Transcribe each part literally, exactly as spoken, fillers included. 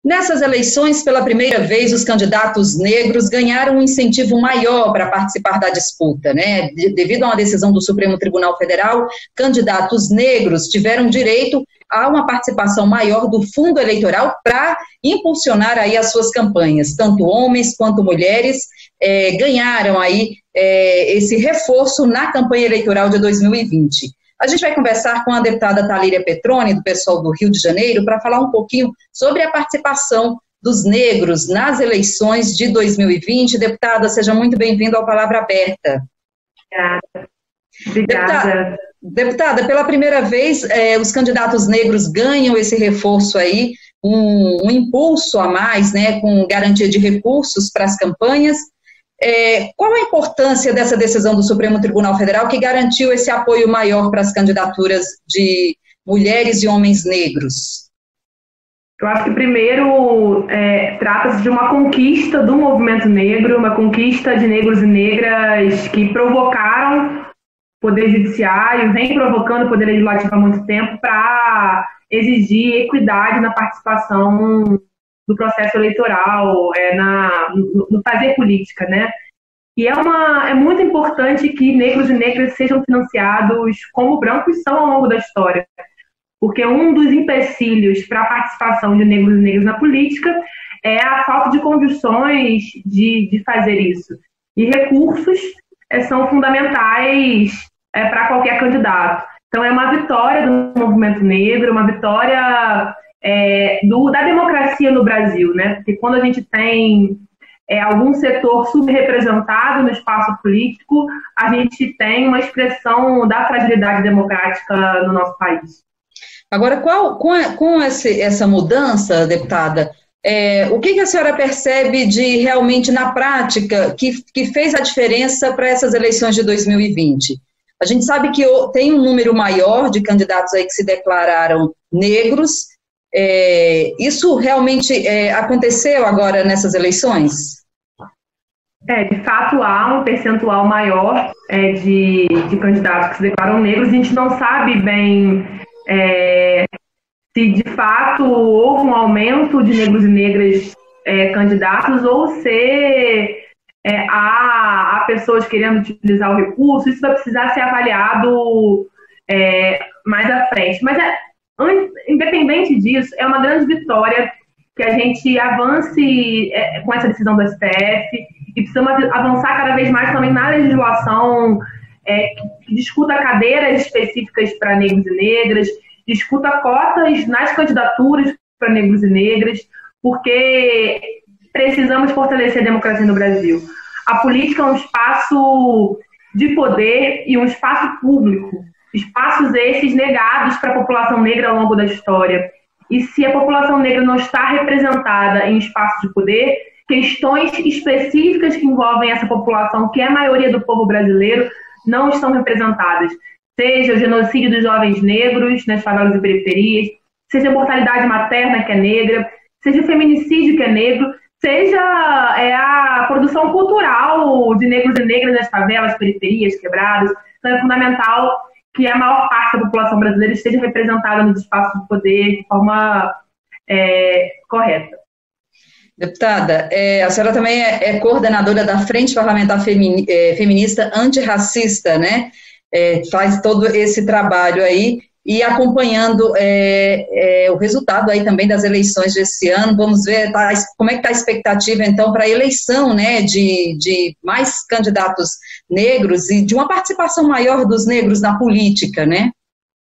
Nessas eleições, pela primeira vez, os candidatos negros ganharam um incentivo maior para participar da disputa, né? De, devido a uma decisão do Supremo Tribunal Federal, candidatos negros tiveram direito a uma participação maior do fundo eleitoral para impulsionar aí as suas campanhas. Tanto homens quanto mulheres eh, ganharam aí eh, esse reforço na campanha eleitoral de dois mil e vinte. A gente vai conversar com a deputada Thalíria Petroni, do pessoal do Rio de Janeiro, para falar um pouquinho sobre a participação dos negros nas eleições de dois mil e vinte. Deputada, seja muito bem-vinda ao Palavra Aberta. Obrigada. Obrigada. Deputada, deputada pela primeira vez, eh, os candidatos negros ganham esse reforço aí, um, um impulso a mais, né, com garantia de recursos para as campanhas. É, qual a importância dessa decisão do Supremo Tribunal Federal que garantiu esse apoio maior para as candidaturas de mulheres e homens negros? Eu acho que, primeiro, é, trata-se de uma conquista do movimento negro, uma conquista de negros e negras que provocaram o Poder Judiciário, vem provocando o Poder Legislativo há muito tempo para exigir equidade na participação do processo eleitoral, é, na, no, no fazer política, né? E é, uma, é muito importante que negros e negras sejam financiados como brancos são ao longo da história, porque um dos empecilhos para a participação de negros e negras na política é a falta de condições de, de fazer isso. E recursos é, são fundamentais é, para qualquer candidato. Então é uma vitória do movimento negro, uma vitória É, do, da democracia no Brasil, né? Porque quando a gente tem é, algum setor subrepresentado no espaço político, a gente tem uma expressão da fragilidade democrática no nosso país. Agora, qual, com, a, com esse, essa mudança, deputada, é, o que, que a senhora percebe de realmente na prática que, que fez a diferença para essas eleições de dois mil e vinte? A gente sabe que tem um número maior de candidatos aí que se declararam negros. É, isso realmente é, aconteceu agora nessas eleições? É, de fato há um percentual maior é, de, de candidatos que se declaram negros. A gente não sabe bem é, se de fato houve um aumento de negros e negras é, candidatos ou se é, há, há pessoas querendo utilizar o recurso. Isso vai precisar ser avaliado é, mais à frente. Mas é independente disso, é uma grande vitória que a gente avance é, com essa decisão do S T F e precisamos avançar cada vez mais também na legislação é, que, que discuta cadeiras específicas para negros e negras, discuta cotas nas candidaturas para negros e negras, porque precisamos fortalecer a democracia no Brasil. A política é um espaço de poder e um espaço público. Espaços esses negados para a população negra ao longo da história. E se a população negra não está representada em espaços de poder, questões específicas que envolvem essa população, que é a maioria do povo brasileiro, não estão representadas. Seja o genocídio dos jovens negros nas favelas e periferias, seja a mortalidade materna, que é negra, seja o feminicídio, que é negro, seja é, a produção cultural de negros e negras nas favelas, periferias, quebradas. Então é fundamental que a maior parte da população brasileira esteja representada nos espaços de poder de forma é, correta. Deputada, é, a senhora também é, é coordenadora da Frente Parlamentar Femini, é, Feminista Antirracista, né? É, faz todo esse trabalho aí e acompanhando é, é, o resultado aí também das eleições desse ano. Vamos ver tá, como é que está a expectativa, então, para a eleição, né, de, de mais candidatos negros e de uma participação maior dos negros na política, né?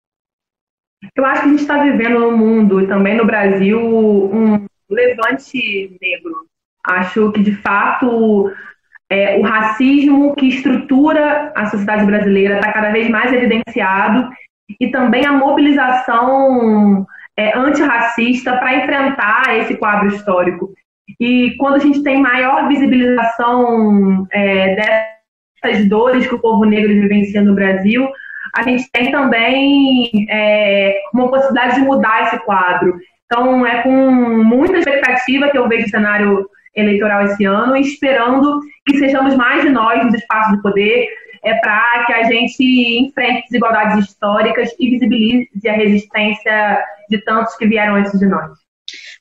Eu acho que a gente está vivendo no mundo e também no Brasil um levante negro. Acho que, de fato, é, o racismo que estrutura a sociedade brasileira está cada vez mais evidenciado e também a mobilização é, antirracista para enfrentar esse quadro histórico. E quando a gente tem maior visibilização é, dessas dores que o povo negro vivencia no Brasil, a gente tem também é, uma possibilidade de mudar esse quadro. Então, é com muita expectativa que eu vejo o cenário eleitoral esse ano, e esperando que sejamos mais de nós nos espaços de poder, é, para que a gente enfrente desigualdades históricas e visibilize a resistência de tantos que vieram antes de nós.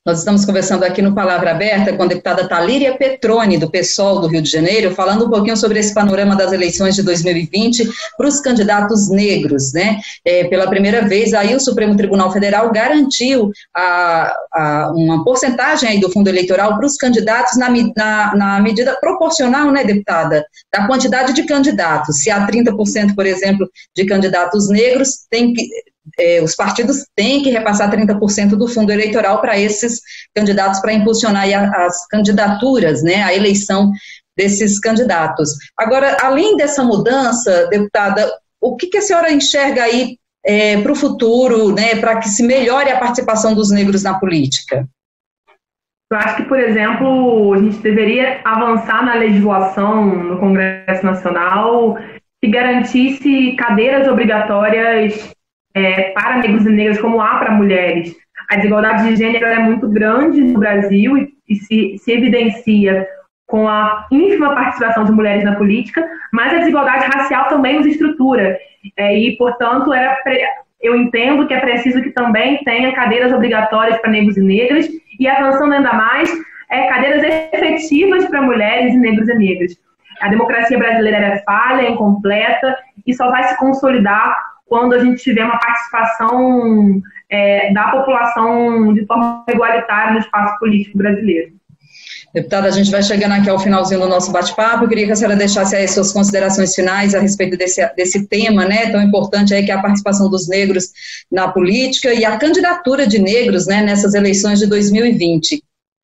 Nós estamos conversando aqui no Palavra Aberta com a deputada Talíria Petroni, do PSOL do Rio de Janeiro, falando um pouquinho sobre esse panorama das eleições de dois mil e vinte para os candidatos negros, né? É, pela primeira vez, aí o Supremo Tribunal Federal garantiu a, a, uma porcentagem aí do fundo eleitoral para os candidatos na, na, na medida proporcional, né, deputada, da quantidade de candidatos. Se há trinta por cento, por exemplo, de candidatos negros, tem que... É, os partidos têm que repassar trinta por cento do fundo eleitoral para esses candidatos, para impulsionar aí as candidaturas, né, a eleição desses candidatos. Agora, além dessa mudança, deputada, o que, que a senhora enxerga aí é, para o futuro, né, para que se melhore a participação dos negros na política? Eu acho que, por exemplo, a gente deveria avançar na legislação no Congresso Nacional que garantisse cadeiras obrigatórias É, para negros e negras, como há para mulheres. A desigualdade de gênero é muito grande no Brasil e, e se, se evidencia com a ínfima participação de mulheres na política, mas a desigualdade racial também nos estrutura. É, e, portanto, era pre... eu entendo que é preciso que também tenha cadeiras obrigatórias para negros e negras e, avançando ainda mais, é, cadeiras efetivas para mulheres e negros e negras. A democracia brasileira é falha, é incompleta e só vai se consolidar quando a gente tiver uma participação é, da população de forma igualitária no espaço político brasileiro. Deputada, a gente vai chegando aqui ao finalzinho do nosso bate-papo. Eu queria que a senhora deixasse aí suas considerações finais a respeito desse, desse tema, né, tão importante aí, que é a participação dos negros na política e a candidatura de negros, né, nessas eleições de dois mil e vinte.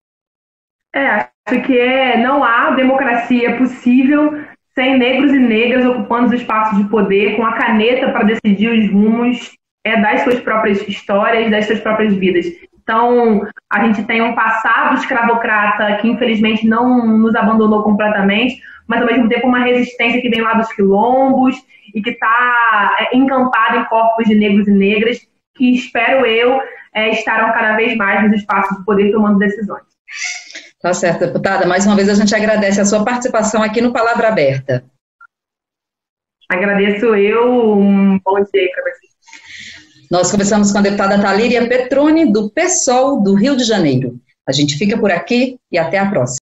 É, acho que é, não há democracia possível sem negros e negras ocupando os espaços de poder, com a caneta para decidir os rumos é, das suas próprias histórias, das suas próprias vidas. Então, a gente tem um passado escravocrata que, infelizmente, não nos abandonou completamente, mas, ao mesmo tempo, uma resistência que vem lá dos quilombos e que está é, encampada em corpos de negros e negras que, espero eu, é, estarão cada vez mais nos espaços de poder tomando decisões. Tá certo, deputada. Mais uma vez a gente agradece a sua participação aqui no Palavra Aberta. Agradeço eu. Um bom dia para vocês. Nós conversamos com a deputada Talíria Petroni, do PSOL do Rio de Janeiro. A gente fica por aqui e até a próxima.